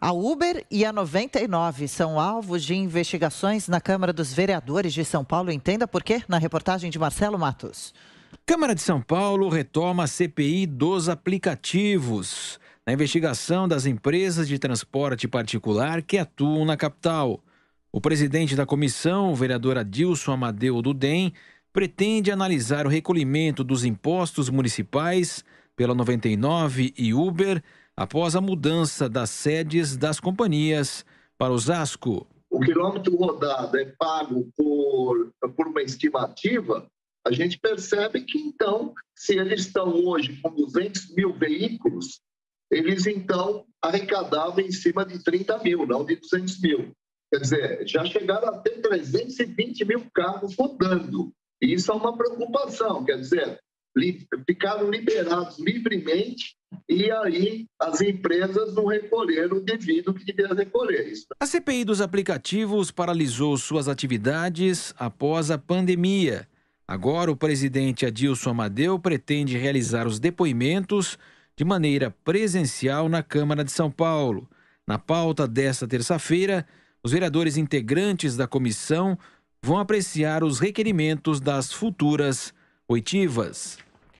A Uber e a 99 são alvos de investigações na Câmara dos Vereadores de São Paulo. Entenda por quê na reportagem de Marcelo Matos. Câmara de São Paulo retoma a CPI dos aplicativos, na investigação das empresas de transporte particular que atuam na capital. O presidente da comissão, o vereador Adilson Amadeu do DEM, pretende analisar o recolhimento dos impostos municipais pela 99 e Uber após a mudança das sedes das companhias para Osasco. O quilômetro rodado é pago por uma estimativa. A gente percebe que, então, se eles estão hoje com 200 mil veículos, eles, então, arrecadavam em cima de 30 mil, não de 200 mil. Quer dizer, já chegaram a ter 320 mil carros rodando. E isso é uma preocupação, quer dizer, ficaram liberados livremente e aí as empresas não recolheram o devido que deveriam recolher. A CPI dos aplicativos paralisou suas atividades após a pandemia. Agora, o presidente Adilson Amadeu pretende realizar os depoimentos de maneira presencial na Câmara de São Paulo. Na pauta desta terça-feira, os vereadores integrantes da comissão vão apreciar os requerimentos das futuras oitivas.